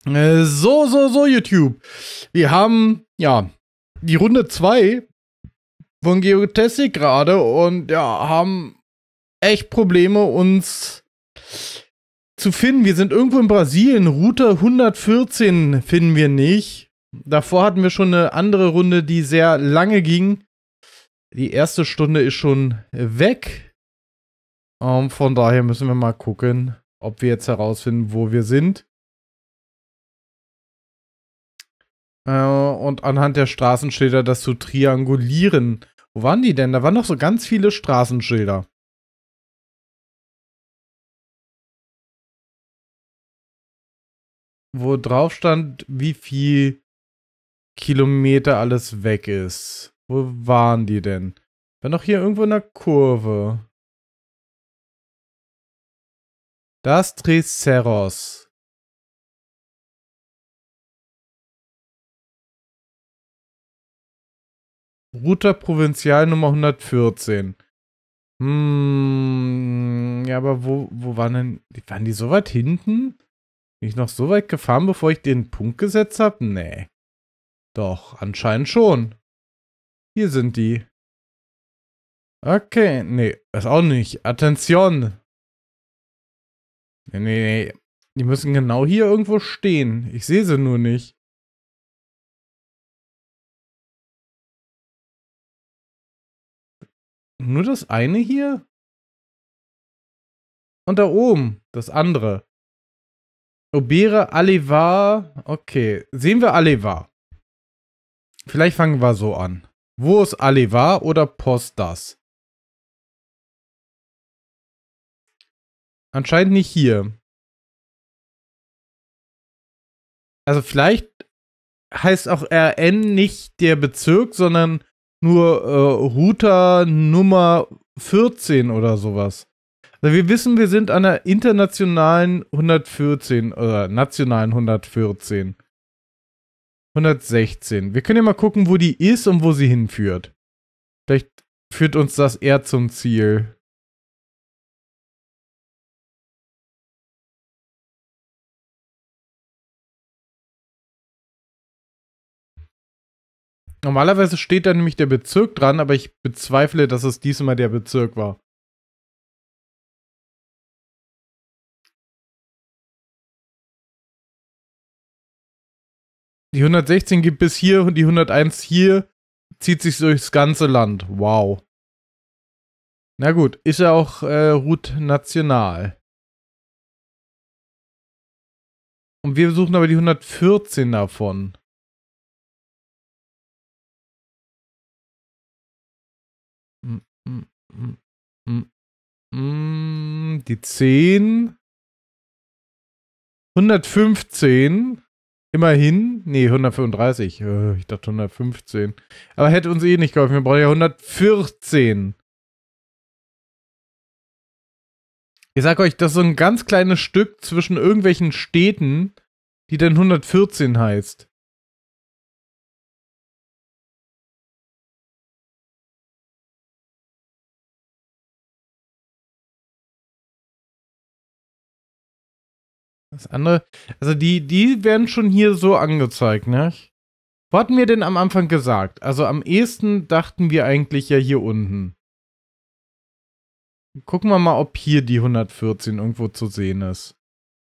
So, YouTube. Wir haben, ja, die Runde 2 von Geodäsie gerade und ja, haben echt Probleme, uns zu finden. Wir sind irgendwo in Brasilien. Route 114 finden wir nicht. Davor hatten wir schon eine andere Runde, die sehr lange ging. Die erste Stunde ist schon weg. Von daher müssen wir mal gucken, ob wir jetzt herausfinden, wo wir sind. Und anhand der Straßenschilder das zu triangulieren. Wo waren die denn? Da waren noch so ganz viele Straßenschilder. Wo drauf stand, wie viel Kilometer alles weg ist. Wo waren die denn? War noch hier irgendwo in der Kurve. Das Tres Cerros. Ruta Provinzial Nummer 114. Ja, aber wo waren denn... Waren die so weit hinten? Bin ich noch so weit gefahren, bevor ich den Punkt gesetzt habe? Nee. Doch, anscheinend schon. Hier sind die. Okay, nee, das auch nicht. Attention. Nee. Die müssen genau hier irgendwo stehen. Ich sehe sie nur nicht. Nur das eine hier? Und da oben, das andere. Obere Alevar. Okay, sehen wir Alevar. Vielleicht fangen wir so an. Wo ist Alevar oder Postas? Anscheinend nicht hier. Also vielleicht heißt auch RN nicht der Bezirk, sondern nur Router Nummer 14 oder sowas. Also wir wissen, wir sind an der internationalen 114 oder nationalen 114. 116. Wir können ja mal gucken, wo die ist und wo sie hinführt. Vielleicht führt uns das eher zum Ziel. Normalerweise steht da nämlich der Bezirk dran, aber ich bezweifle, dass es diesmal der Bezirk war. Die 116 gibt bis hier und die 101 hier zieht sich durchs ganze Land. Wow. Na gut, ist ja auch Route national. Und wir suchen aber die 114 davon. Die 10. 115. Immerhin. Nee, 135. Ich dachte 115. Aber hätte uns eh nicht geholfen. Wir brauchen ja 114. Ich sag euch, das ist so ein ganz kleines Stück zwischen irgendwelchen Städten, die dann 114 heißt. Das andere, also die werden schon hier so angezeigt, ne? Wo hatten wir denn am Anfang gesagt? Also am ehesten dachten wir eigentlich ja hier unten. Gucken wir mal, ob hier die 114 irgendwo zu sehen ist.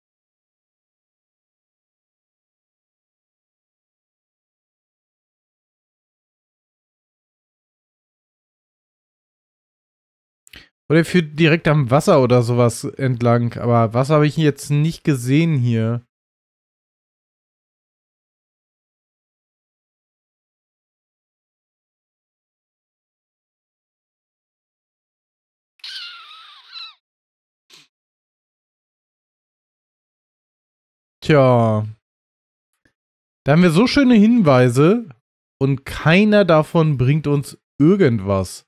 Oder führt direkt am Wasser oder sowas entlang. Aber Wasser habe ich jetzt nicht gesehen hier. Tja. Da haben wir so schöne Hinweise und keiner davon bringt uns irgendwas.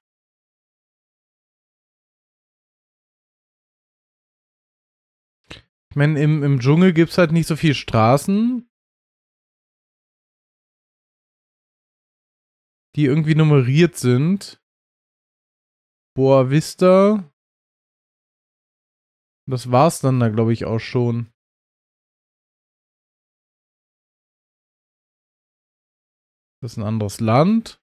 Ich meine, im Dschungel gibt es halt nicht so viele Straßen, die irgendwie nummeriert sind. Boa Vista. Das war's dann da, glaube ich, auch schon. Das ist ein anderes Land.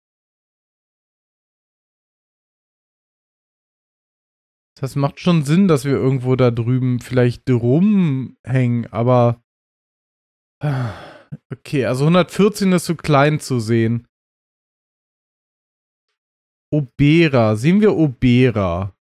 Das macht schon Sinn, dass wir irgendwo da drüben vielleicht rumhängen, aber... Okay, also 114 ist zu klein zu sehen. Obera. Sehen wir Obera?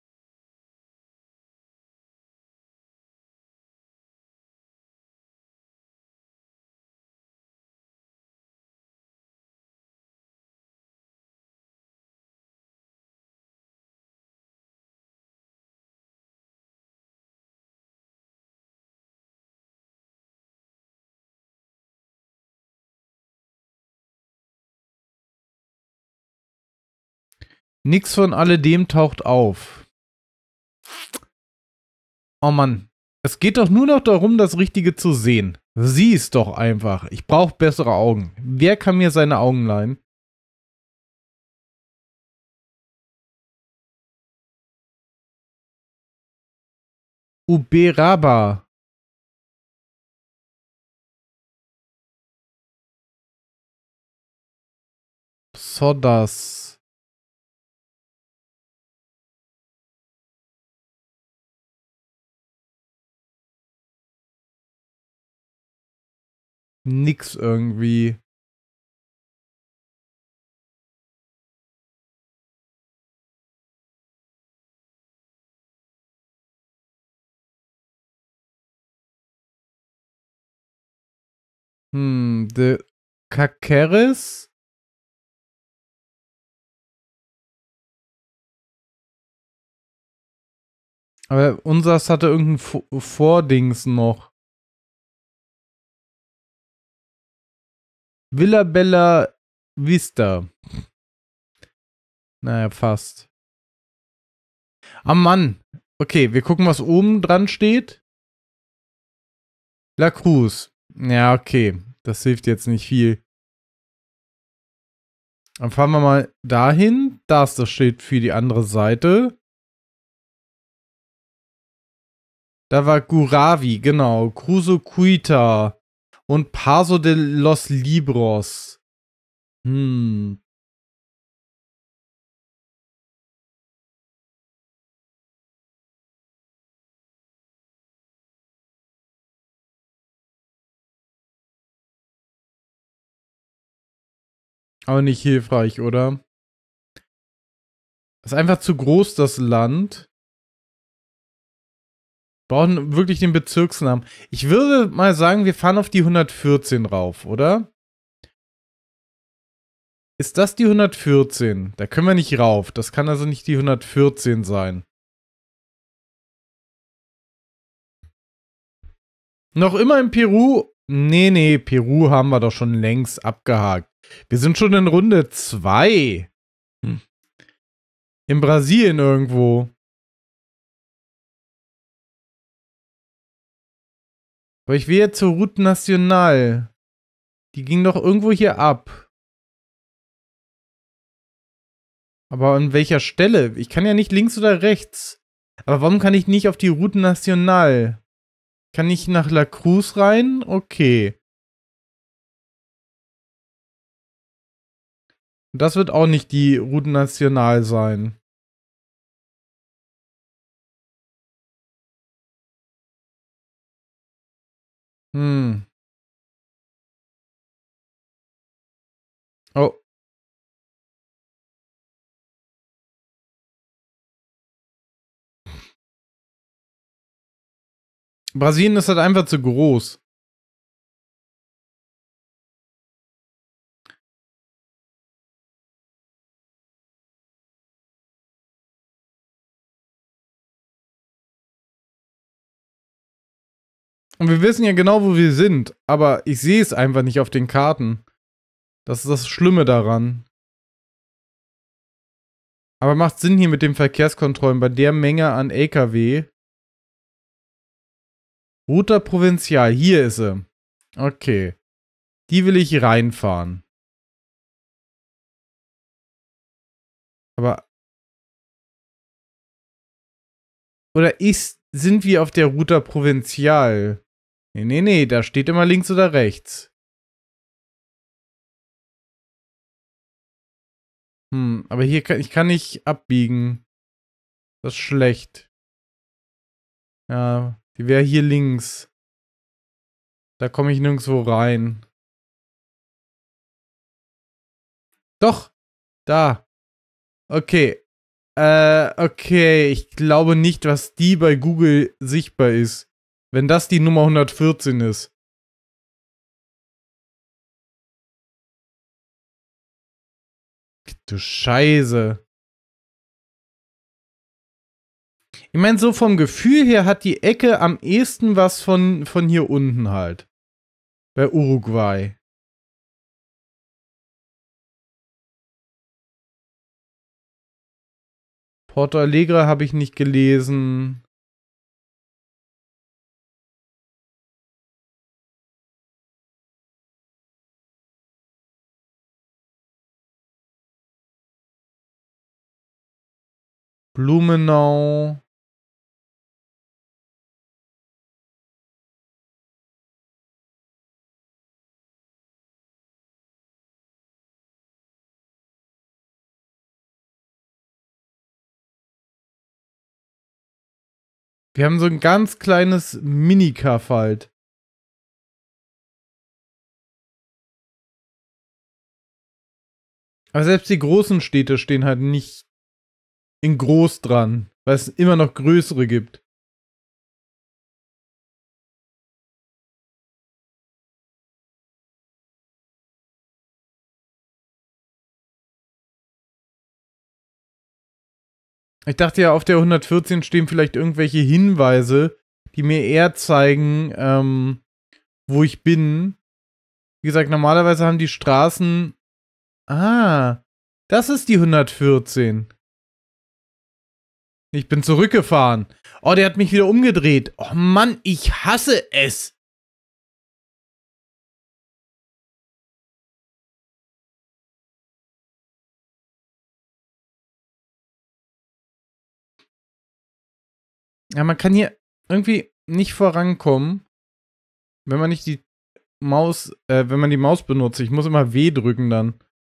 Nix von alledem taucht auf. Oh Mann. Es geht doch nur noch darum, das Richtige zu sehen. Sieh es doch einfach. Ich brauche bessere Augen. Wer kann mir seine Augen leihen? Uberaba. Sodas. Nix irgendwie. De Caceres? Aber unseres hatte irgendein Vordings noch. Villa Bella Vista. Naja, fast. Ah, Mann. Okay, wir gucken, was oben dran steht. La Cruz. Ja, okay. Das hilft jetzt nicht viel. Dann fahren wir mal dahin. Da ist das Schild für die andere Seite. Da war Guravi, genau. Cruzo Cuita. Und Paso de los Libros. Aber nicht hilfreich, oder? Ist einfach zu groß, das Land. Brauchen wirklich den Bezirksnamen. Ich würde mal sagen, wir fahren auf die 114 rauf, oder? Ist das die 114? Da können wir nicht rauf. Das kann also nicht die 114 sein. Noch immer in Peru? Nee, Peru haben wir doch schon längst abgehakt. Wir sind schon in Runde 2. In Brasilien irgendwo. Aber ich will jetzt zur Route Nationale. Die ging doch irgendwo hier ab. Aber an welcher Stelle? Ich kann ja nicht links oder rechts. Aber warum kann ich nicht auf die Route Nationale? Kann ich nach La Cruz rein? Okay. Das wird auch nicht die Route Nationale sein. Oh. Brasilien ist halt einfach zu groß. Und wir wissen ja genau, wo wir sind. Aber ich sehe es einfach nicht auf den Karten. Das ist das Schlimme daran. Aber macht Sinn hier mit den Verkehrskontrollen bei der Menge an LKW. Ruta Provincial, hier ist sie. Okay. Die will ich reinfahren. Aber. Oder sind wir auf der Ruta Provincial? Nee, da steht immer links oder rechts. Aber hier ich kann nicht abbiegen. Das ist schlecht. Ja, die wäre hier links. Da komme ich nirgendwo rein. Doch, da. Okay. Okay. Ich glaube nicht, was die bei Google sichtbar ist. Wenn das die Nummer 114 ist. Du Scheiße. Ich meine, so vom Gefühl her hat die Ecke am ehesten was von hier unten halt. Bei Uruguay. Porto Alegre habe ich nicht gelesen. Blumenau. Wir haben so ein ganz kleines Mini-Kaff halt. Aber selbst die großen Städte stehen halt nicht in groß dran, weil es immer noch größere gibt. Ich dachte ja, auf der 114 stehen vielleicht irgendwelche Hinweise, die mir eher zeigen, wo ich bin. Wie gesagt, normalerweise haben die Straßen. Ah, das ist die 114. Ich bin zurückgefahren. Oh, der hat mich wieder umgedreht. Oh Mann, ich hasse es. Ja, man kann hier irgendwie nicht vorankommen, wenn man nicht die Maus, wenn man die Maus benutzt. Ich muss immer W drücken dann.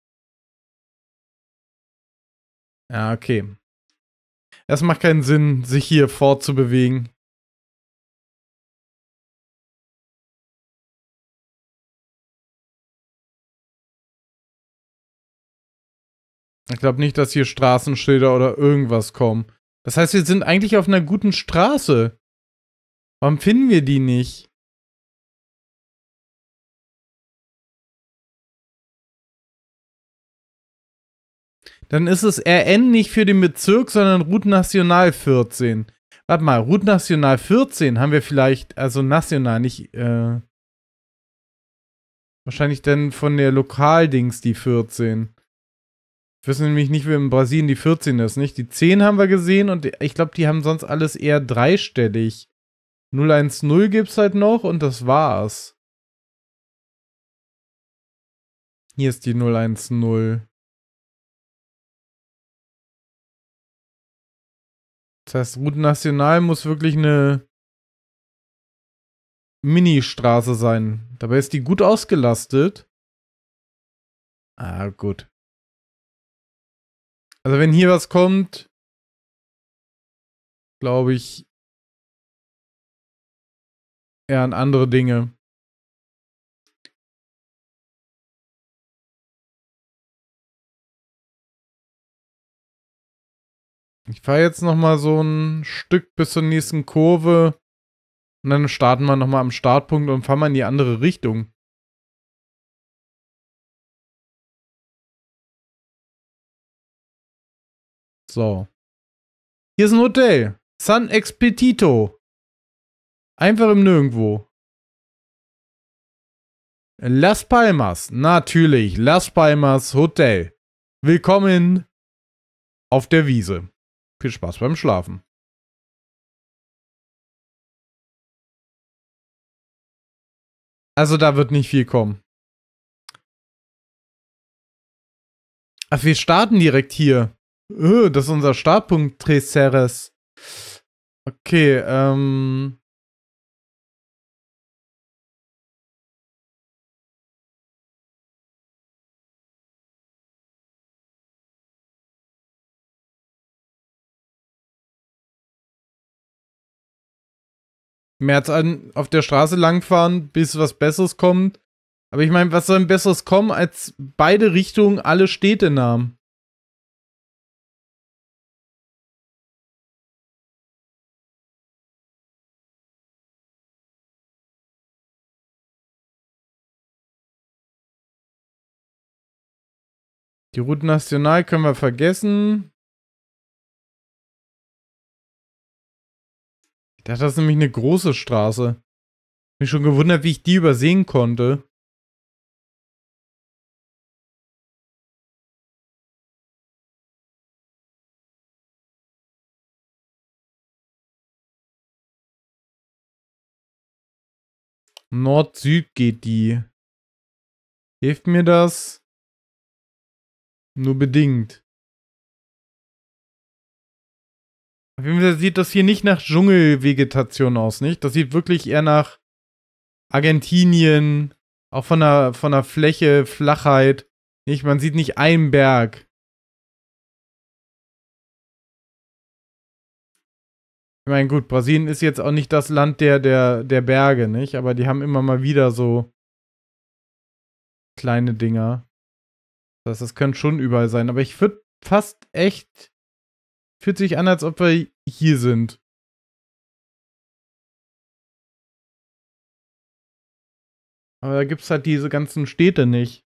Ja, okay. Es macht keinen Sinn, sich hier fortzubewegen. Ich glaube nicht, dass hier Straßenschilder oder irgendwas kommen. Das heißt, wir sind eigentlich auf einer guten Straße. Warum finden wir die nicht? Dann ist es RN nicht für den Bezirk, sondern Route National 14. Warte mal, Route National 14 haben wir vielleicht, also national, nicht, wahrscheinlich dann von der Lokaldings die 14. Ich weiß nämlich nicht, wie in Brasilien die 14 ist, nicht? Die 10 haben wir gesehen und ich glaube, die haben sonst alles eher dreistellig. 010 gibt's halt noch und das war's. Hier ist die 010. Das heißt, Route National muss wirklich eine Mini-Straße sein. Dabei ist die gut ausgelastet. Ah, gut. Also wenn hier was kommt, glaube ich eher an andere Dinge. Ich fahre jetzt noch mal so ein Stück bis zur nächsten Kurve und dann starten wir noch mal am Startpunkt und fahren mal in die andere Richtung. So. Hier ist ein Hotel. San Expedito. Einfach im Nirgendwo. Las Palmas. Natürlich. Las Palmas Hotel. Willkommen auf der Wiese. Viel Spaß beim Schlafen. Also da wird nicht viel kommen. Ach, wir starten direkt hier. Das ist unser Startpunkt, Treceres. Okay, mehr als auf der Straße langfahren, bis was Besseres kommt. Aber ich meine, was soll ein Besseres kommen, als beide Richtungen alle Städtenamen? Die Route National können wir vergessen. Ich dachte, das ist nämlich eine große Straße. Mich schon gewundert, wie ich die übersehen konnte. Nord-Süd geht die. Hilft mir das? Nur bedingt. Auf jeden Fall sieht das hier nicht nach Dschungelvegetation aus, nicht? Das sieht wirklich eher nach Argentinien, auch von der Fläche, Flachheit. Nicht? Man sieht nicht einen Berg. Ich meine, gut, Brasilien ist jetzt auch nicht das Land der Berge, nicht? Aber die haben immer mal wieder so kleine Dinger. Das heißt, das könnte schon überall sein. Aber ich würde fast echt. Fühlt sich an, als ob wir hier sind. Aber da gibt es halt diese ganzen Städte nicht.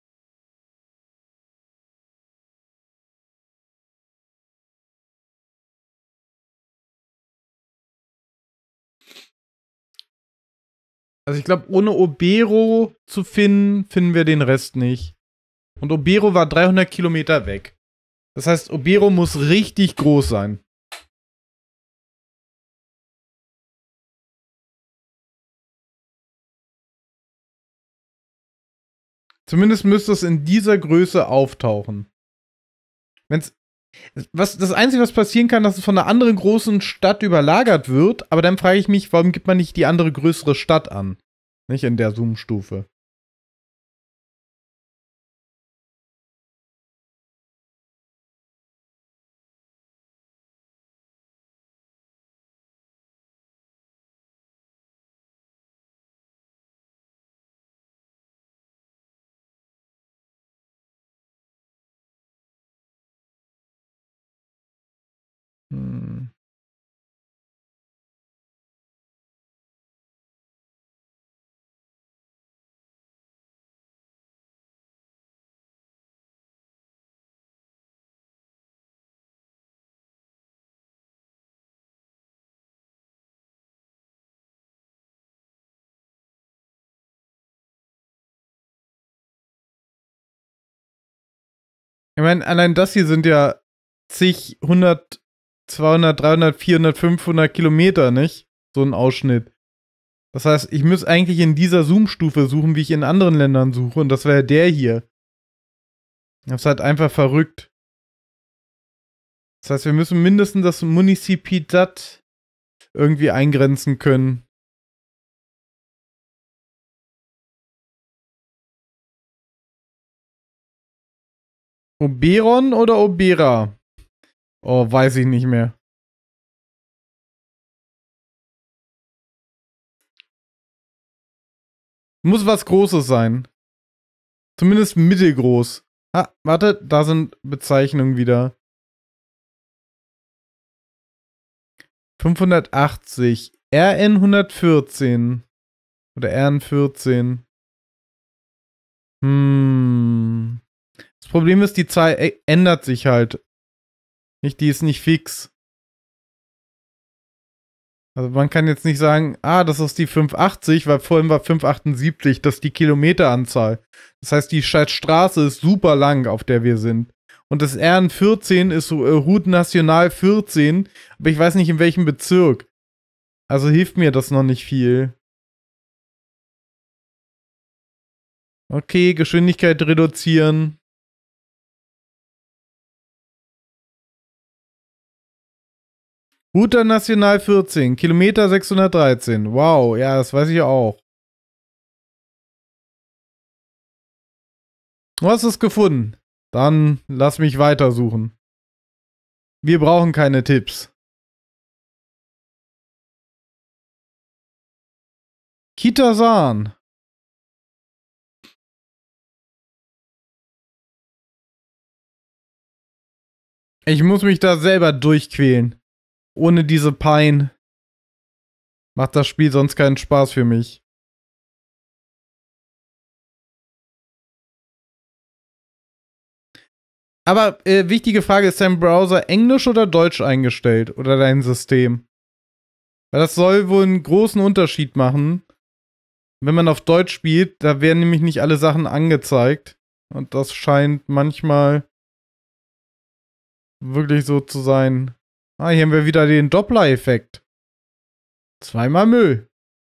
Also ich glaube, ohne Obero zu finden, finden wir den Rest nicht. Und Obero war 300 Kilometer weg. Das heißt, Obero muss richtig groß sein. Zumindest müsste es in dieser Größe auftauchen. Wenn's. Das Einzige, was passieren kann, dass es von einer anderen großen Stadt überlagert wird, aber dann frage ich mich, warum gibt man nicht die andere größere Stadt an? Nicht in der Zoom-Stufe. Hm. Ich meine, allein das hier sind ja zig, 100, 200, 300, 400, 500 Kilometer, nicht? So ein Ausschnitt. Das heißt, ich muss eigentlich in dieser Zoom-Stufe suchen, wie ich in anderen Ländern suche. Und das wäre der hier. Das ist halt einfach verrückt. Das heißt, wir müssen mindestens das Municipidad irgendwie eingrenzen können. Oberon oder Obera? Oh, weiß ich nicht mehr. Muss was Großes sein. Zumindest mittelgroß. Ah, warte, da sind Bezeichnungen wieder. 580. RN 114. Oder RN 14. Das Problem ist, die Zahl ändert sich halt. Nicht, die ist nicht fix. Also man kann jetzt nicht sagen, das ist die 580, weil vorhin war 578, das ist die Kilometeranzahl. Das heißt, die Straße ist super lang, auf der wir sind. Und das RN14 ist so Route National 14, aber ich weiß nicht in welchem Bezirk. Also hilft mir das noch nicht viel. Okay, Geschwindigkeit reduzieren. Route National 14, Kilometer 613. Wow, ja, das weiß ich auch. Du hast es gefunden. Dann lass mich weitersuchen. Wir brauchen keine Tipps. Kitasan. Ich muss mich da selber durchquälen. Ohne diese Pein macht das Spiel sonst keinen Spaß für mich. Aber wichtige Frage, ist dein Browser Englisch oder Deutsch eingestellt? Oder dein System? Weil das soll wohl einen großen Unterschied machen. Wenn man auf Deutsch spielt, da werden nämlich nicht alle Sachen angezeigt. Und das scheint manchmal wirklich so zu sein. Ah, hier haben wir wieder den Doppler-Effekt. Zweimal Müll.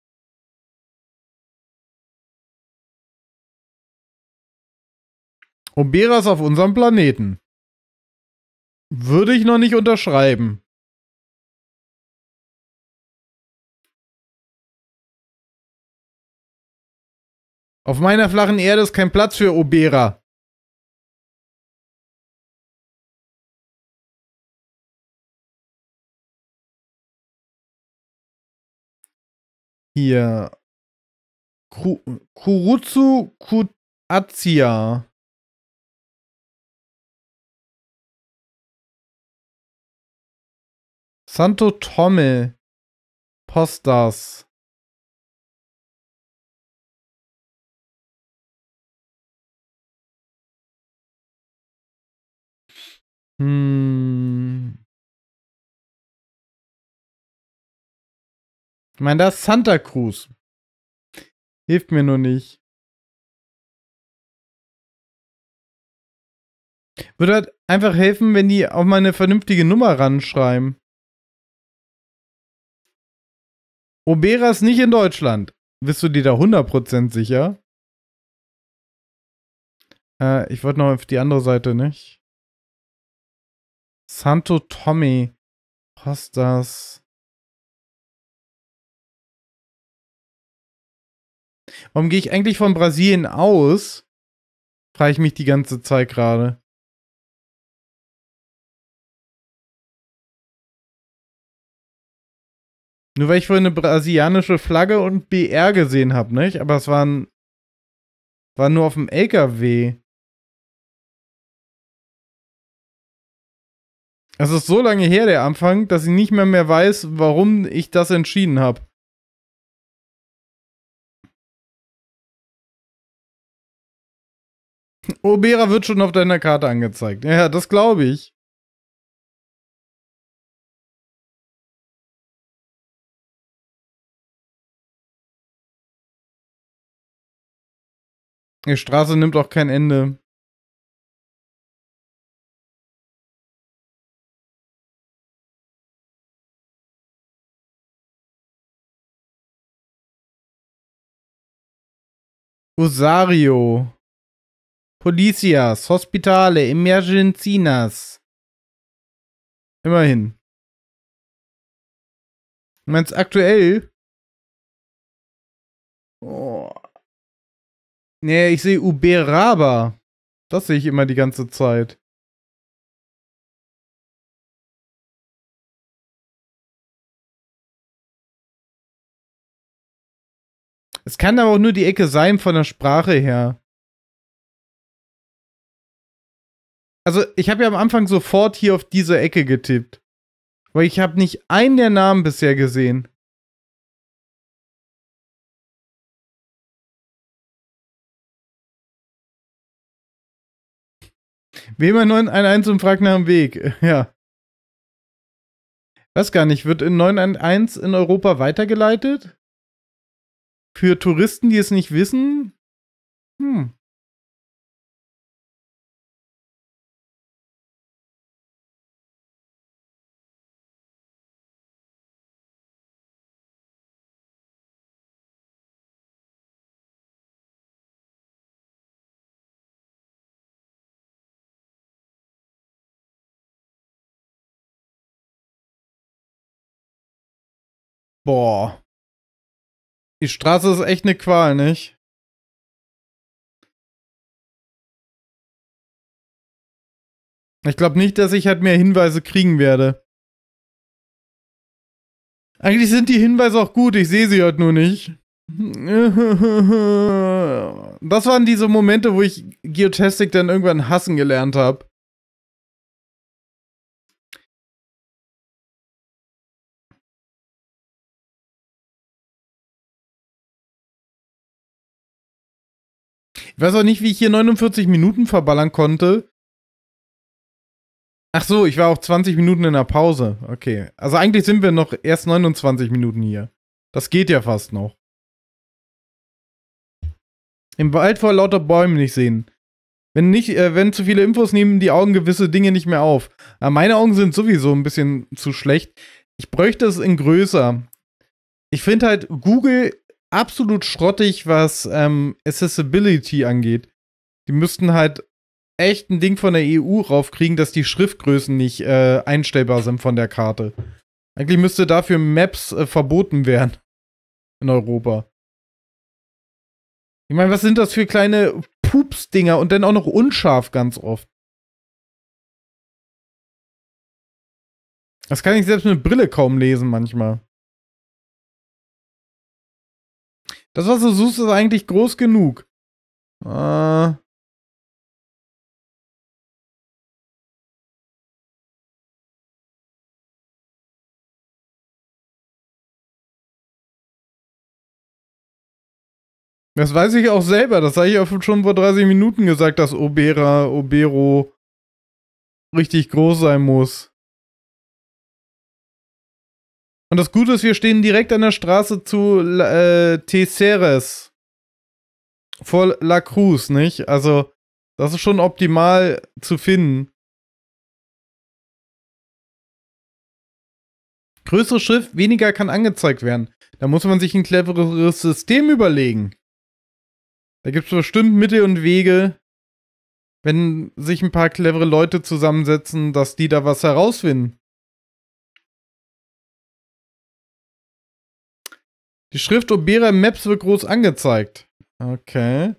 Oberas auf unserem Planeten. Würde ich noch nicht unterschreiben. Auf meiner flachen Erde ist kein Platz für Obera. Hier. Kurutsu Kutazia. Santo Tome. Postas. Ich meine, das ist Santa Cruz. Hilft mir nur nicht. Würde halt einfach helfen, wenn die auch mal eine vernünftige Nummer ranschreiben. Obera ist nicht in Deutschland. Bist du dir da 100% sicher? Ich wollte noch auf die andere Seite, nicht? Santo Tommy. Postas. Warum gehe ich eigentlich von Brasilien aus? Frage ich mich die ganze Zeit gerade. Nur weil ich vorhin eine brasilianische Flagge und BR gesehen habe, nicht? Aber es war nur auf dem LKW. Es ist so lange her, der Anfang, dass ich nicht mehr weiß, warum ich das entschieden habe. Obera wird schon auf deiner Karte angezeigt. Ja, das glaube ich. Die Straße nimmt auch kein Ende. Osario. Policias, Hospitale, Emergencinas. Immerhin. Du meinst aktuell? Oh. Nee, ich sehe Uberaba. Das sehe ich immer die ganze Zeit. Es kann aber auch nur die Ecke sein von der Sprache her. Also, ich habe ja am Anfang sofort hier auf diese Ecke getippt. Aber ich habe nicht einen der Namen bisher gesehen. Wähler 911 und fragt nach dem Weg. Ja. Weiß gar nicht, wird in 911 in Europa weitergeleitet? Für Touristen, die es nicht wissen? Boah. Die Straße ist echt eine Qual, nicht? Ich glaube nicht, dass ich halt mehr Hinweise kriegen werde. Eigentlich sind die Hinweise auch gut, ich sehe sie halt nur nicht. Das waren diese Momente, wo ich Geotastic dann irgendwann hassen gelernt habe. Ich weiß auch nicht, wie ich hier 49 Minuten verballern konnte. Ach so, ich war auch 20 Minuten in der Pause. Okay. Also eigentlich sind wir noch erst 29 Minuten hier. Das geht ja fast noch. Im Wald vor lauter Bäumen nicht sehen. Wenn zu viele Infos nehmen die Augen gewisse Dinge nicht mehr auf. Aber meine Augen sind sowieso ein bisschen zu schlecht. Ich bräuchte es in größer. Ich finde halt Google absolut schrottig, was Accessibility angeht. Die müssten halt echt ein Ding von der EU raufkriegen, dass die Schriftgrößen nicht einstellbar sind von der Karte. Eigentlich müsste dafür Maps verboten werden in Europa. Ich meine, was sind das für kleine Pups-Dinger und dann auch noch unscharf ganz oft. Das kann ich selbst mit Brille kaum lesen manchmal. Das, was du suchst, ist eigentlich groß genug. Das weiß ich auch selber. Das habe ich auch schon vor 30 Minuten gesagt, dass Obero richtig groß sein muss. Und das Gute ist, wir stehen direkt an der Straße zu Teseres. Vor La Cruz, nicht? Also, das ist schon optimal zu finden. Größere Schrift, weniger kann angezeigt werden. Da muss man sich ein clevereres System überlegen. Da gibt es bestimmt Mittel und Wege, wenn sich ein paar clevere Leute zusammensetzen, dass die da was herausfinden. Die Schrift Obera Maps wird groß angezeigt. Okay.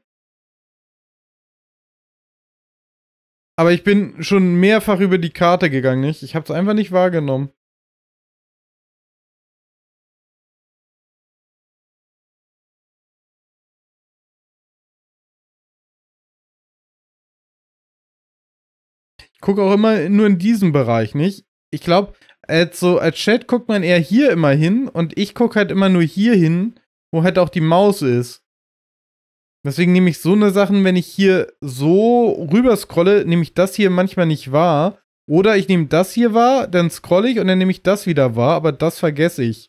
Aber ich bin schon mehrfach über die Karte gegangen, nicht? Ich hab's einfach nicht wahrgenommen. Ich gucke auch immer nur in diesem Bereich, nicht? Ich glaube, als Chat guckt man eher hier immer hin und ich gucke halt immer nur hier hin, wo halt auch die Maus ist. Deswegen nehme ich so eine Sachen, wenn ich hier so rüber scrolle, nehme ich das hier manchmal nicht wahr. Oder ich nehme das hier wahr, dann scrolle ich und dann nehme ich das wieder wahr, aber das vergesse ich.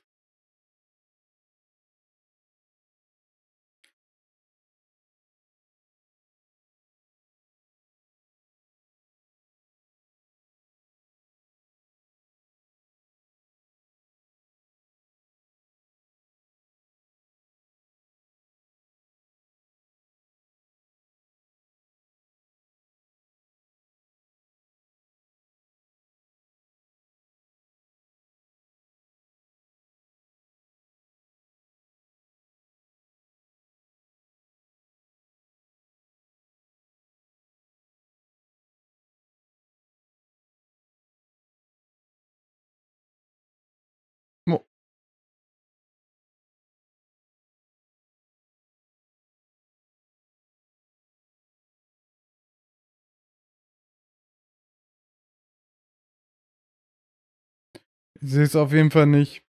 Ich sehe es auf jeden Fall nicht.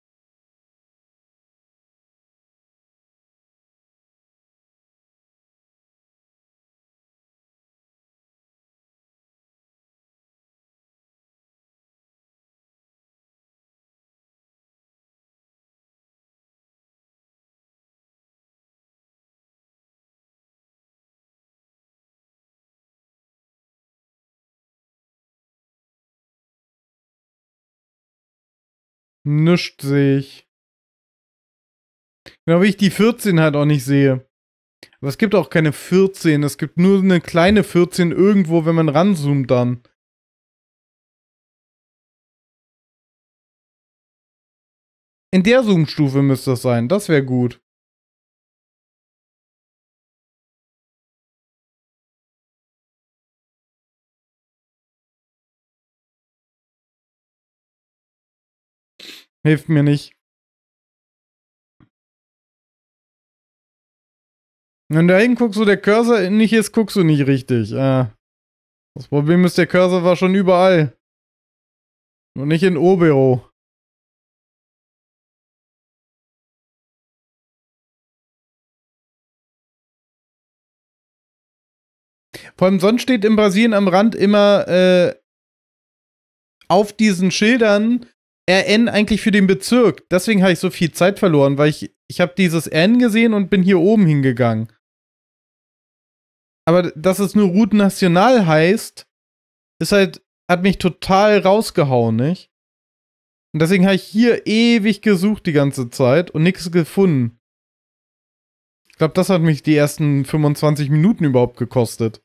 Nischt sehe ich. Genau wie ich die 14 halt auch nicht sehe. Aber es gibt auch keine 14. Es gibt nur eine kleine 14 irgendwo, wenn man ranzoomt dann. In der Zoom-Stufe müsste das sein. Das wäre gut. Hilft mir nicht. Wenn du hinguckst, wo der Cursor nicht ist, guckst du nicht richtig. Das Problem ist, der Cursor war schon überall. Und nicht in Obero. Vor allem sonst steht in Brasilien am Rand immer auf diesen Schildern RN eigentlich für den Bezirk. Deswegen habe ich so viel Zeit verloren, weil ich habe dieses N gesehen und bin hier oben hingegangen. Aber dass es nur Route National heißt, ist halt, hat mich total rausgehauen, nicht? Und deswegen habe ich hier ewig gesucht die ganze Zeit und nichts gefunden. Ich glaube, das hat mich die ersten 25 Minuten überhaupt gekostet.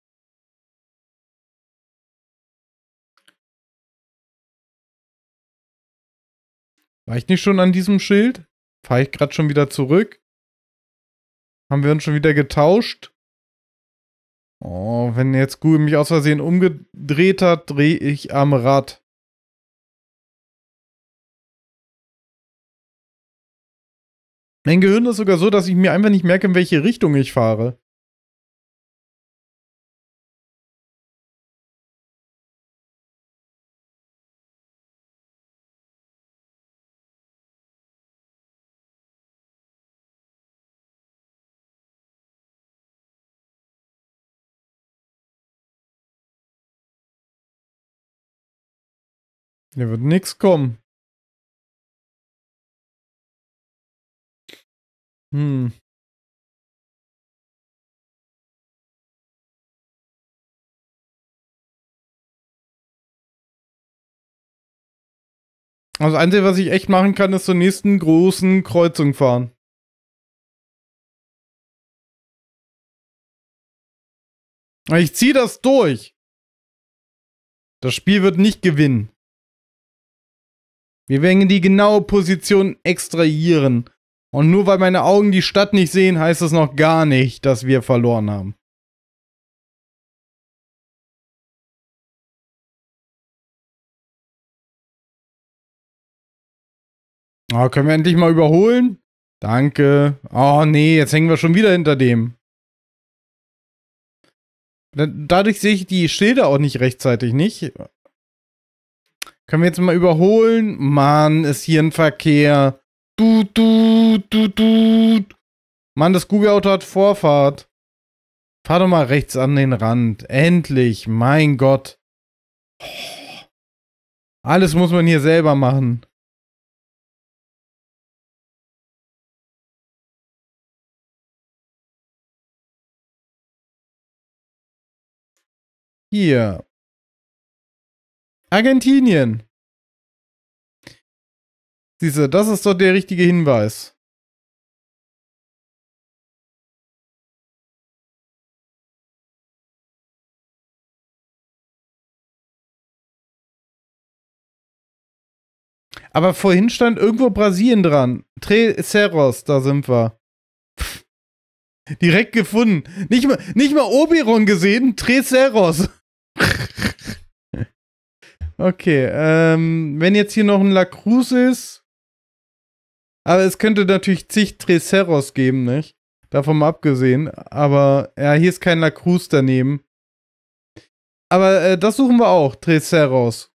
War ich nicht schon an diesem Schild? Fahre ich gerade schon wieder zurück? Haben wir uns schon wieder getauscht? Oh, wenn jetzt Google mich aus Versehen umgedreht hat, drehe ich am Rad. Mein Gehirn ist sogar so, dass ich mir einfach nicht merke, in welche Richtung ich fahre. Hier wird nichts kommen. Also das Einzige, was ich echt machen kann, ist zur nächsten großen Kreuzung fahren. Ich ziehe das durch. Das Spiel wird nicht gewinnen. Wir werden die genaue Position extrahieren. Und nur weil meine Augen die Stadt nicht sehen, heißt es noch gar nicht, dass wir verloren haben. Oh, können wir endlich mal überholen? Danke. Oh nee, jetzt hängen wir schon wieder hinter dem. Dadurch sehe ich die Schilder auch nicht rechtzeitig, nicht? Können wir jetzt mal überholen? Mann, ist hier ein Verkehr. Mann, das Google-Auto hat Vorfahrt. Fahr doch mal rechts an den Rand. Endlich, mein Gott. Alles muss man hier selber machen. Hier. Argentinien. Siehste, das ist doch der richtige Hinweis. Aber vorhin stand irgendwo Brasilien dran. Tres Cerros, da sind wir. Direkt gefunden. Nicht mal Oberon gesehen, Tres Cerros. Okay, wenn jetzt hier noch ein La Cruz ist. Aber es könnte natürlich zig Tres Cerros geben, nicht? Davon mal abgesehen. Aber ja, hier ist kein La Cruz daneben. Aber das suchen wir auch, Tres Cerros.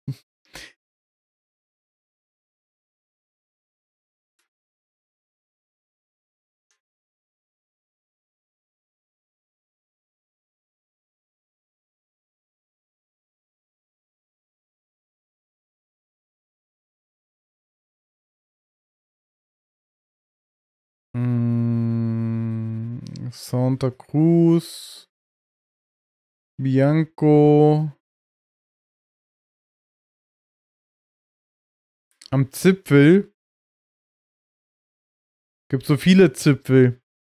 Santa Cruz. Bianco. Am Zipfel. Gibt so viele Zipfel.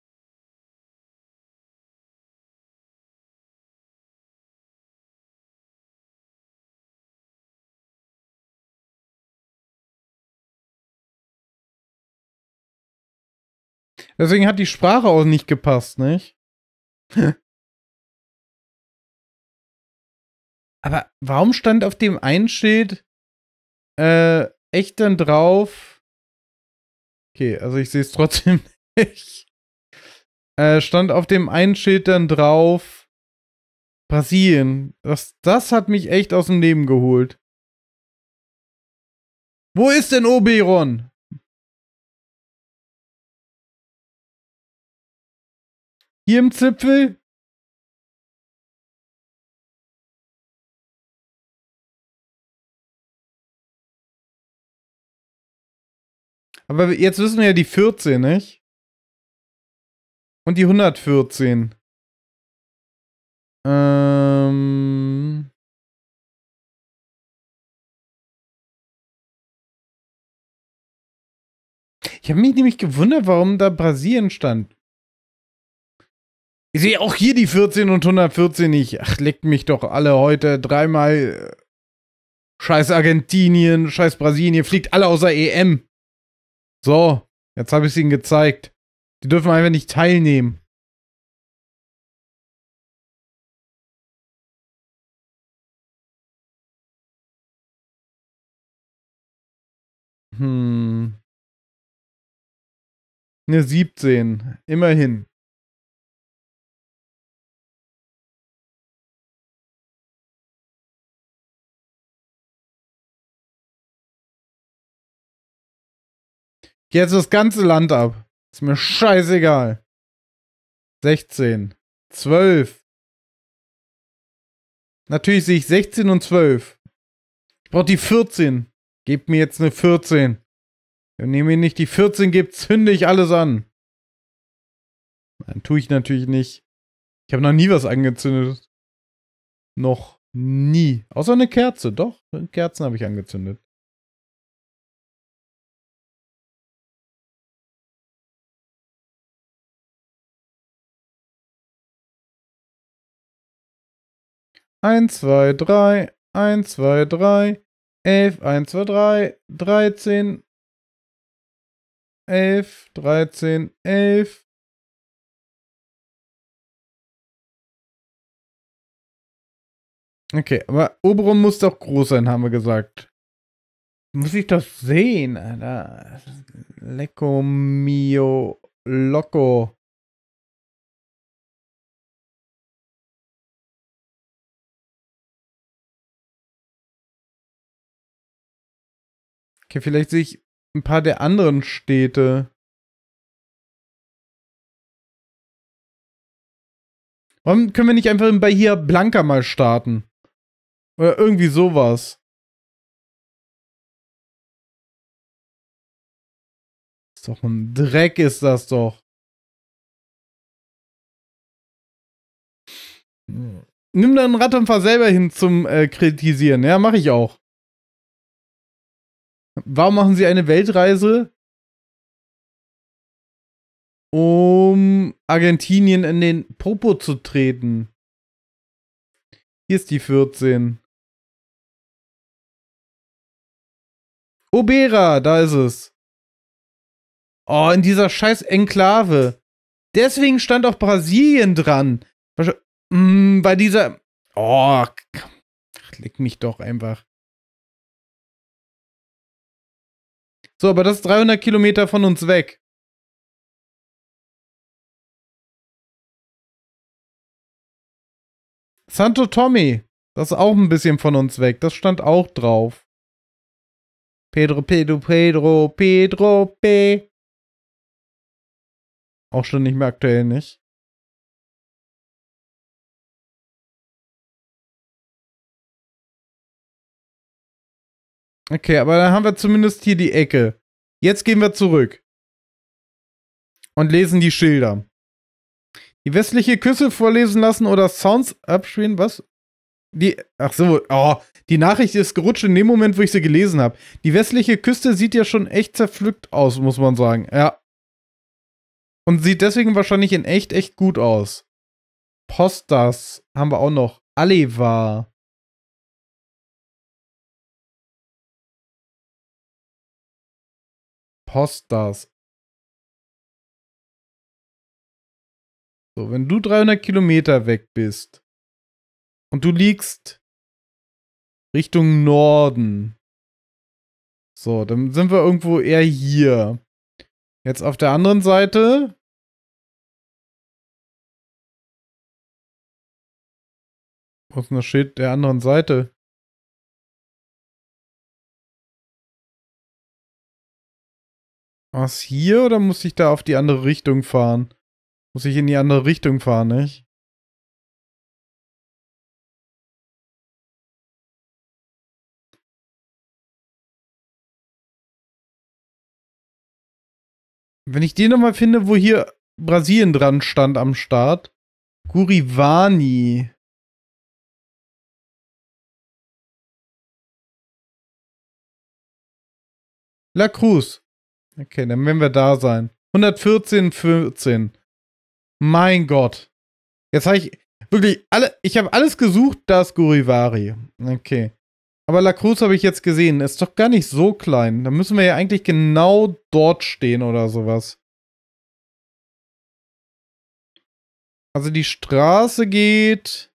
Deswegen hat die Sprache auch nicht gepasst, nicht? Aber warum stand auf dem einen Schild echt dann drauf? Okay, also ich sehe es trotzdem nicht. stand auf dem einen Schild dann drauf Brasilien. Das hat mich echt aus dem Leben geholt. Wo ist denn Oberon? Hier im Zipfel? Aber jetzt wissen wir ja die 14, nicht? Und die 114. Ich habe mich nämlich gewundert, warum da Brasilien stand. Ich sehe auch hier die 14 und 114 nicht. Ach, leckt mich doch alle heute dreimal. Scheiß Argentinien, scheiß Brasilien, ihr fliegt alle außer EM. So, jetzt habe ich es ihnen gezeigt. Die dürfen einfach nicht teilnehmen. Eine 17. Immerhin. Geh jetzt das ganze Land ab. Ist mir scheißegal. 16. 12. Natürlich sehe ich 16 und 12. Ich brauche die 14. Gebt mir jetzt eine 14. Wenn ihr mir nicht die 14 gibt, zünde ich alles an. Nein, tue ich natürlich nicht. Ich habe noch nie was angezündet. Noch nie. Außer eine Kerze. Doch, Kerzen habe ich angezündet. Eins, zwei, drei. 1, 2, 3. 11, 1, 2, 3. 13. 11, 13, 11. Okay, aber Oberon muss doch groß sein, haben wir gesagt. Muss ich das sehen, Alter. Lecco mio loco. Okay, vielleicht sehe ich ein paar der anderen Städte. Warum können wir nicht einfach bei hier Blanca mal starten? Oder irgendwie sowas. Ist doch ein Dreck, ist das doch. Nimm dann Rad und fahr selber hin zum Kritisieren. Ja, mache ich auch. Warum machen Sie eine Weltreise? Um Argentinien in den Popo zu treten. Hier ist die 14. Obera, da ist es. Oh, in dieser scheiß Enklave. Deswegen stand auch Brasilien dran. Bei dieser... Oh, leck mich doch einfach. So, aber das ist 300 Kilometer von uns weg. Santo Tomé. Das ist auch ein bisschen von uns weg. Das stand auch drauf. Pedro, Pedro, Pedro, Pedro, P. Auch schon nicht mehr aktuell, nicht? Okay, aber dann haben wir zumindest hier die Ecke. Jetzt gehen wir zurück. Und lesen die Schilder. Die westliche Küste vorlesen lassen oder Sounds abspielen, was? Ach so, oh, die Nachricht ist gerutscht in dem Moment, wo ich sie gelesen habe. Die westliche Küste sieht ja schon echt zerpflückt aus, muss man sagen. Ja. Und sieht deswegen wahrscheinlich in echt, echt gut aus. Postas haben wir auch noch. Aleva. Postas. So, wenn du 300 Kilometer weg bist und du liegst Richtung Norden. So, dann sind wir irgendwo eher hier. Jetzt auf der anderen Seite Wo ist denn das Schild der anderen Seite? Was hier oder muss ich da auf die andere Richtung fahren? Muss ich in die andere Richtung fahren, nicht? Wenn ich den nochmal finde, wo hier Brasilien dran stand am Start. Gurivani. La Cruz. Okay, dann werden wir da sein. 114, 14. Mein Gott. Jetzt habe ich wirklich ich habe alles gesucht, da ist Gurivari. Okay. Aber La Cruz habe ich jetzt gesehen. Ist doch gar nicht so klein. Da müssen wir ja eigentlich genau dort stehen oder sowas. Also die Straße geht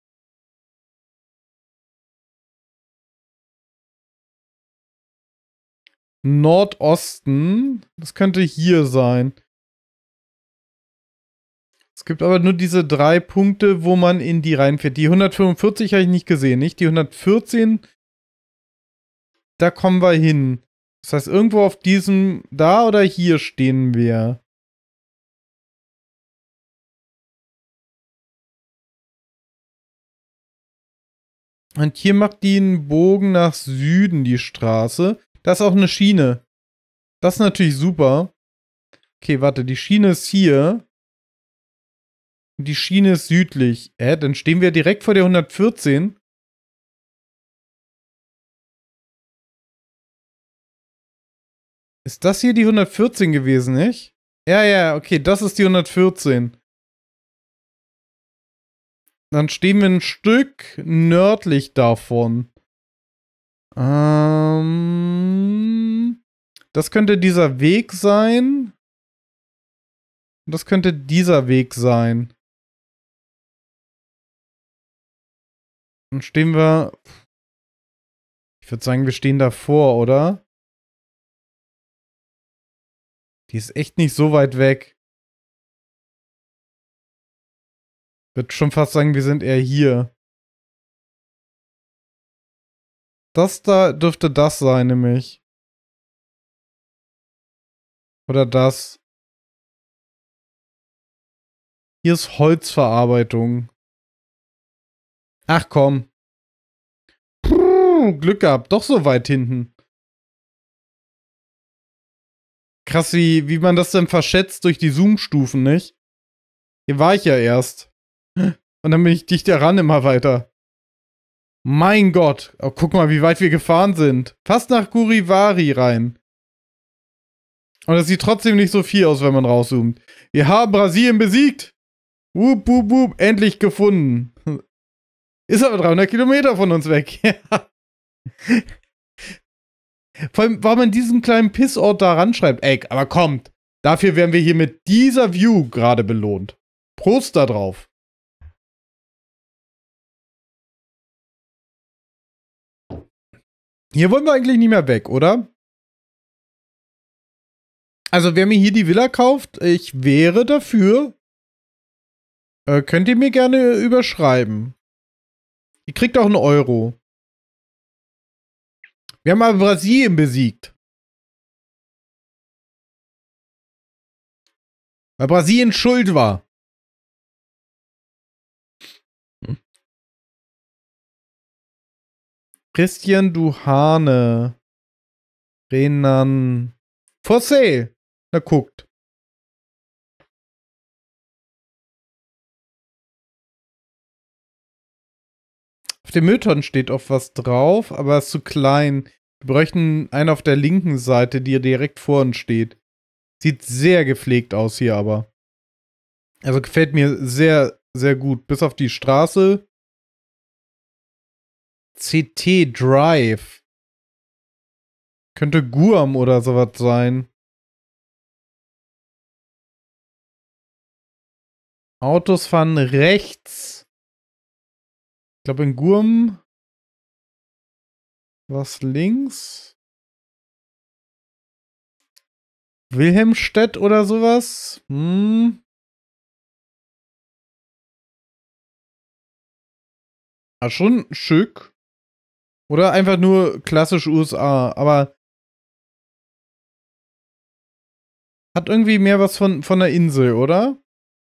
Nordosten. Das könnte hier sein. Es gibt aber nur diese 3 Punkte, wo man in die reinfährt. Die 145 habe ich nicht gesehen, nicht? Die 114, da kommen wir hin. Das heißt, irgendwo auf diesem, da oder hier stehen wir. Und hier macht die einen Bogen nach Süden, die Straße. Da ist auch eine Schiene. Das ist natürlich super. Okay, warte, die Schiene ist hier. Und die Schiene ist südlich. Dann stehen wir direkt vor der 114. Ist das hier die 114 gewesen, nicht? Ja, ja, okay, das ist die 114. Dann stehen wir ein Stück nördlich davon. Das könnte dieser Weg sein. Das könnte dieser Weg sein. Dann stehen wir. Ich würde sagen, wir stehen davor, oder? Die ist echt nicht so weit weg. Ich würde schon fast sagen, wir sind eher hier. Das da dürfte das sein, nämlich. Oder das. Hier ist Holzverarbeitung. Ach komm. Puh, Glück gehabt. Doch so weit hinten. Krass, wie man das denn verschätzt durch die Zoom-Stufen, nicht? Hier war ich ja erst. Und dann bin ich dicht heran immer weiter. Mein Gott. Oh, guck mal, wie weit wir gefahren sind. Fast nach Gurivari rein. Und das sieht trotzdem nicht so viel aus, wenn man rauszoomt. Wir haben Brasilien besiegt. Wup, wup, wup. Endlich gefunden. Ist aber 300 Kilometer von uns weg. Vor allem, warum man diesen kleinen Pissort da ranschreibt. Ey, aber kommt. Dafür werden wir hier mit dieser View gerade belohnt. Prost da drauf. Hier wollen wir eigentlich nicht mehr weg, oder? Also, wer mir hier die Villa kauft, ich wäre dafür. Könnt ihr mir gerne überschreiben. Ihr kriegt auch einen Euro. Wir haben aber Brasilien besiegt. Weil Brasilien schuld war. Christian Duhane. Renan. For sale. Na, guckt. Auf dem Mülltonnen steht oft was drauf, aber ist zu klein. Wir bräuchten einen auf der linken Seite, die direkt vor uns steht. Sieht sehr gepflegt aus hier aber. Also gefällt mir sehr, sehr gut. Bis auf die Straße. CT Drive. Könnte Guam oder sowas sein. Autos fahren rechts. Ich glaube in Guam. Was links? Wilhelmstedt oder sowas? Ah, schon schick. Oder einfach nur klassisch USA, aber hat irgendwie mehr was von der Insel, oder?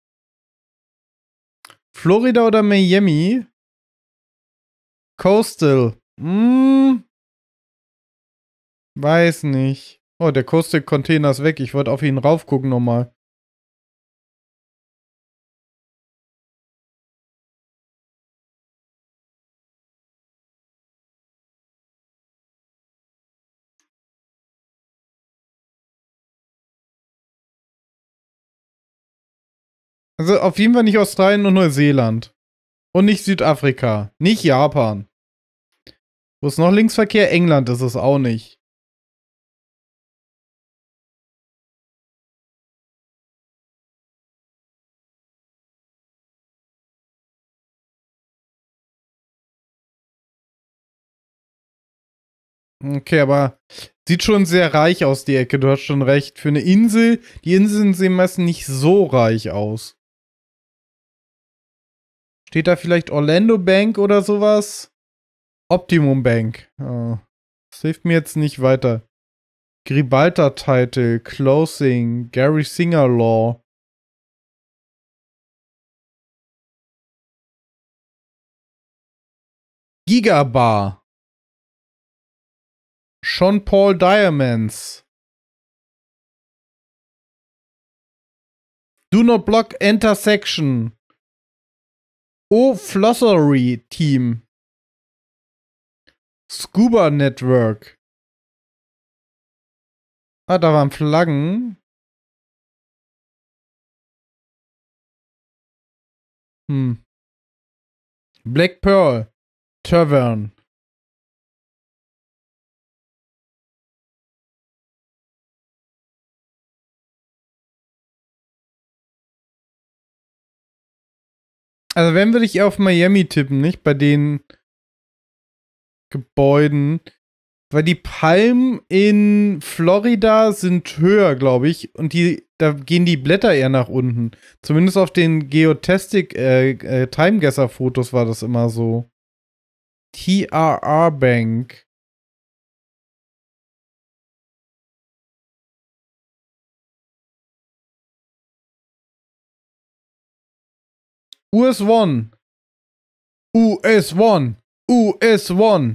Florida oder Miami? Coastal. Weiß nicht. Oh, der Coastal Container ist weg. Ich wollte auf ihn raufgucken nochmal. Also auf jeden Fall nicht Australien und Neuseeland. Und nicht Südafrika. Nicht Japan. Wo ist noch Linksverkehr? England ist es auch nicht. Okay, aber sieht schon sehr reich aus, die Ecke. Du hast schon recht. Für eine Insel, die Inseln sehen meistens nicht so reich aus. Steht da vielleicht Orlando Bank oder sowas? Optimum Bank. Oh, das hilft mir jetzt nicht weiter. Gibraltar Title, Closing, Gary Singer Law. Gigabar. Sean Paul Diamonds. Do not block enter section. O Flossery Team. Scuba Network. Ah, da waren Flaggen. Black Pearl. Tavern. Also wenn würde ich auf Miami tippen, nicht? Bei den Gebäuden. Weil die Palmen in Florida sind höher, glaube ich. Und da gehen die Blätter eher nach unten. Zumindest auf den Geotastic Timeguesser-Fotos war das immer so. TRR Bank. US1. US1. US1.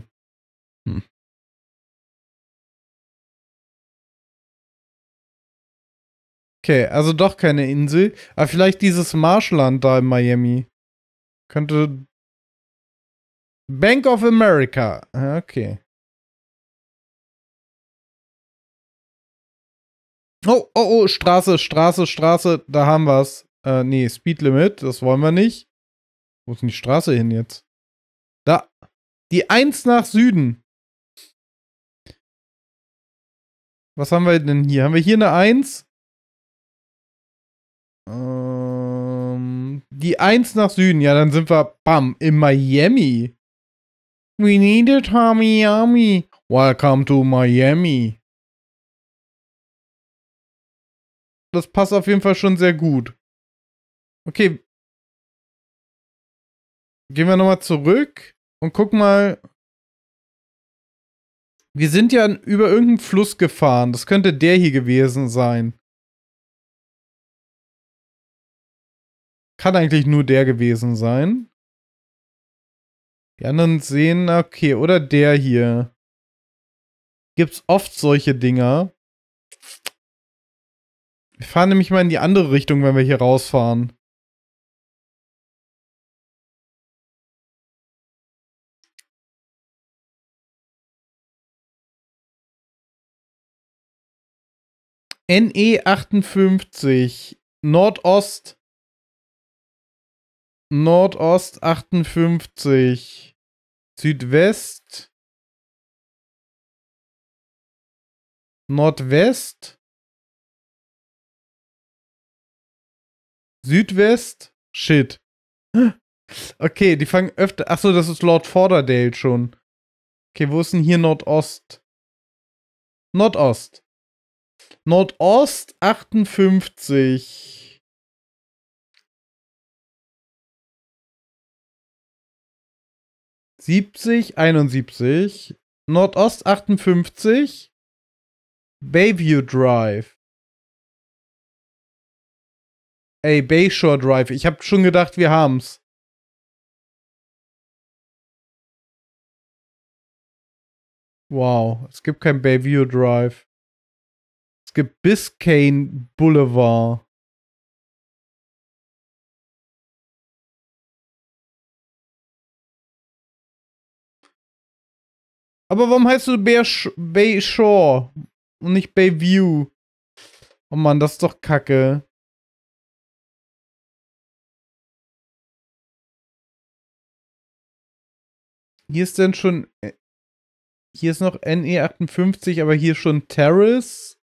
Okay, also doch keine Insel. Aber vielleicht dieses Marshland da in Miami. Könnte. Bank of America. Okay. Oh, oh, oh, Straße, Straße, Straße. Da haben wir's. Nee, Speed Limit. Das wollen wir nicht. Wo ist denn die Straße hin jetzt? Da. Die 1 nach Süden. Was haben wir denn hier? Haben wir hier eine 1? Die 1 nach Süden. Ja, dann sind wir, bam, in Miami. We need it, Miami. Welcome to Miami. Das passt auf jeden Fall schon sehr gut. Okay. Gehen wir nochmal zurück und gucken mal. Wir sind ja über irgendeinen Fluss gefahren. Das könnte der hier gewesen sein. Kann eigentlich nur der gewesen sein. Die anderen sehen, okay, oder der hier. Gibt's oft solche Dinger. Wir fahren nämlich mal in die andere Richtung, wenn wir hier rausfahren. NE 58. Nordost. Nordost 58. Südwest. Nordwest. Südwest. Shit. Okay, die fangen öfter. Achso, das ist Lord Forderdale schon. Okay, wo ist denn hier Nordost? Nordost. Nordost 58. 70, 71. Nordost 58. Bayview Drive. Ey, Bayshore Drive. Ich hab schon gedacht, wir haben's. Wow, es gibt kein Bayview Drive. Es gibt Biscayne Boulevard. Aber warum heißt du Bayshore und nicht Bayview? Oh Mann, das ist doch kacke. Hier ist denn schon. Hier ist noch NE58, aber hier schon Terrace.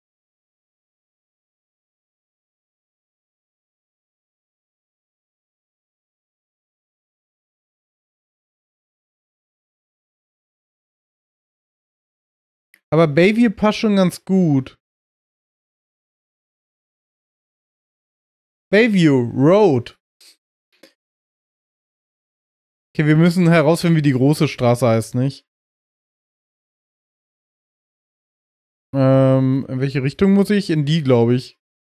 Aber Bayview passt schon ganz gut. Bayview Road. Okay, wir müssen herausfinden, wie die große Straße heißt, nicht? In welche Richtung muss ich? In die, glaube ich.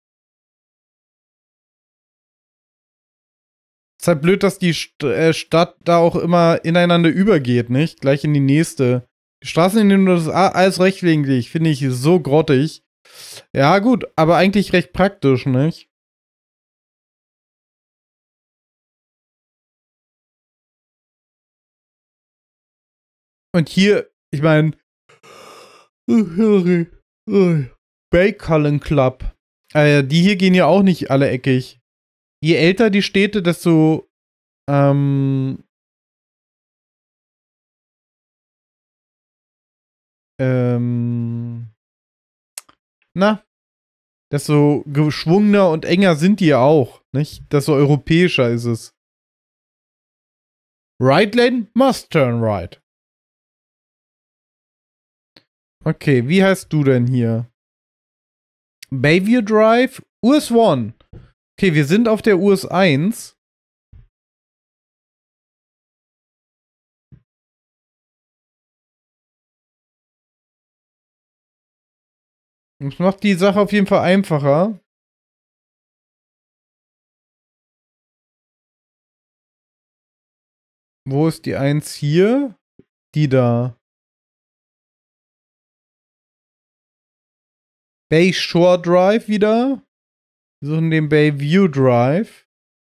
Ist halt blöd, dass die Stadt da auch immer ineinander übergeht, nicht? Gleich in die nächste. Die Straßen in den USA, alles rechtwinklig, finde ich so grottig. Ja, gut, aber eigentlich recht praktisch, nicht? Und hier, ich meine, Bay Cullen Club. Die hier gehen ja auch nicht alle eckig. Je älter die Städte, desto na, desto geschwungener und enger sind die ja auch, nicht? Desto europäischer ist es. Right lane must turn right. Okay, wie heißt du denn hier? Bayview Drive, US 1. Okay, wir sind auf der US 1. Das macht die Sache auf jeden Fall einfacher. Wo ist die 1 hier? Die da. Bayshore Drive wieder. Wir suchen den Bayview Drive.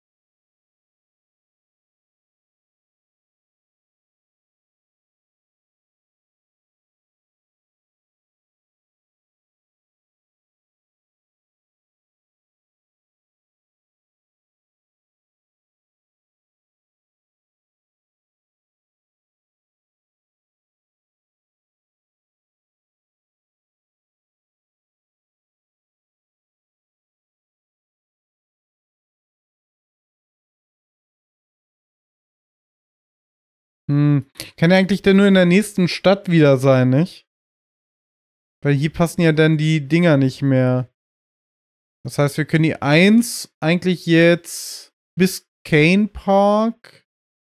Kann ja eigentlich dann nur in der nächsten Stadt wieder sein, nicht? Weil hier passen ja dann die Dinger nicht mehr. Das heißt, wir können die 1 eigentlich jetzt bis Kane Park.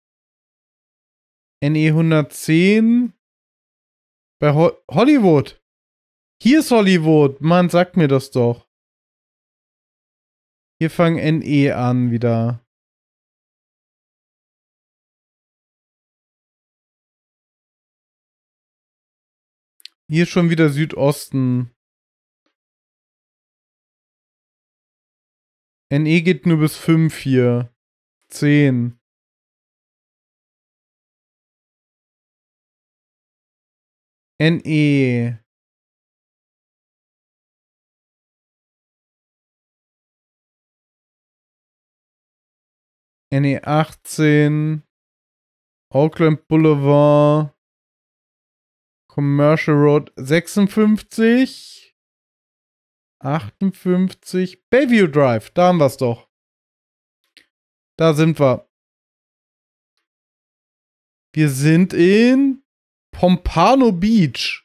NE 110. Bei Hollywood. Hier ist Hollywood. Mann, sag mir das doch. Hier fangen NE an wieder. Hier schon wieder Südosten. NE geht nur bis 5 hier. 10. NE. NE 18. Oakland Boulevard. Commercial Road 56. 58. Bayview Drive. Da haben wir es doch. Da sind wir. Wir sind in Pompano Beach.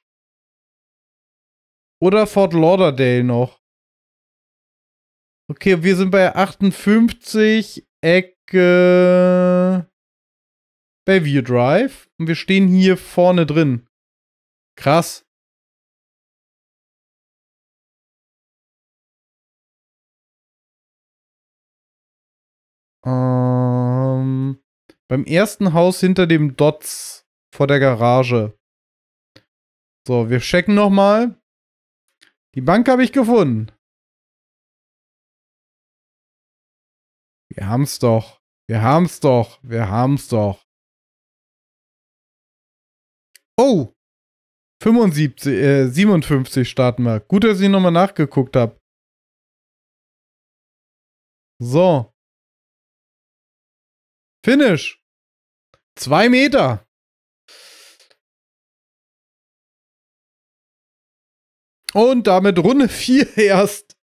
Oder Fort Lauderdale noch. Okay, wir sind bei 58, Ecke Bellevue Drive und wir stehen hier vorne drin. Krass. Beim ersten Haus hinter dem Dots vor der Garage. So, wir checken nochmal. Die Bank habe ich gefunden. Wir haben's doch. Wir haben's doch. Wir haben's doch. Oh! 57 starten wir. Gut, dass ich nochmal nachgeguckt habe. So. Finish. 2 Meter. Und damit Runde 4 erst.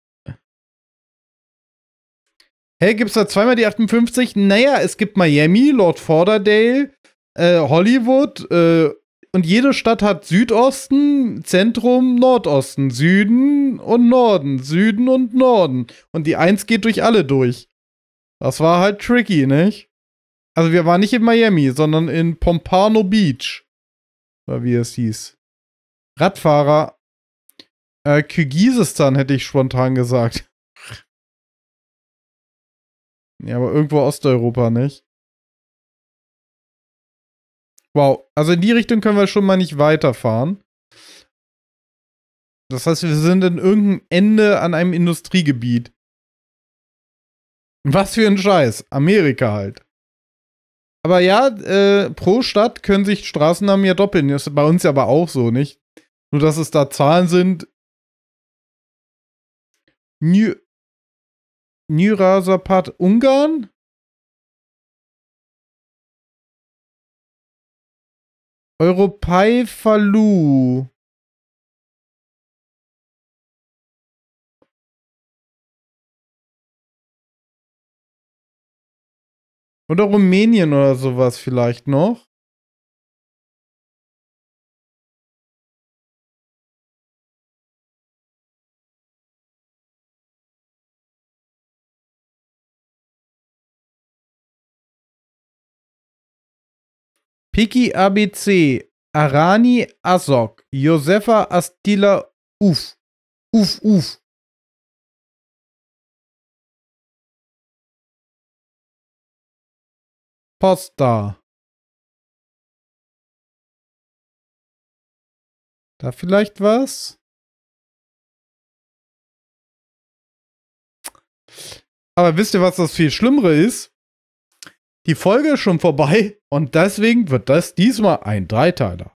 Hey, gibt's da zweimal die 58? Naja, es gibt Miami, Lord Forderdale, Hollywood, und jede Stadt hat Südosten, Zentrum, Nordosten, Süden und Norden, Süden und Norden. Und die 1 geht durch alle durch. Das war halt tricky, nicht? Also wir waren nicht in Miami, sondern in Pompano Beach. Oder wie es hieß. Radfahrer. Kirgisistan hätte ich spontan gesagt. Ja, aber irgendwo Osteuropa, nicht? Wow, also in die Richtung können wir schon mal nicht weiterfahren. Das heißt, wir sind in irgendeinem Ende an einem Industriegebiet. Was für ein Scheiß. Amerika halt. Aber ja, pro Stadt können sich Straßennamen ja doppeln. Das ist bei uns ja aber auch so, nicht? Nur, dass es da Zahlen sind. Nyrasapat, Ungarn? Europai Falu. Oder Rumänien oder sowas vielleicht noch. Piki ABC. Arani Azok. Josefa Astila Uf. Uf. Posta. Da vielleicht was? Aber wisst ihr, was das viel Schlimmere ist? Die Folge ist schon vorbei und deswegen wird das diesmal ein Dreiteiler.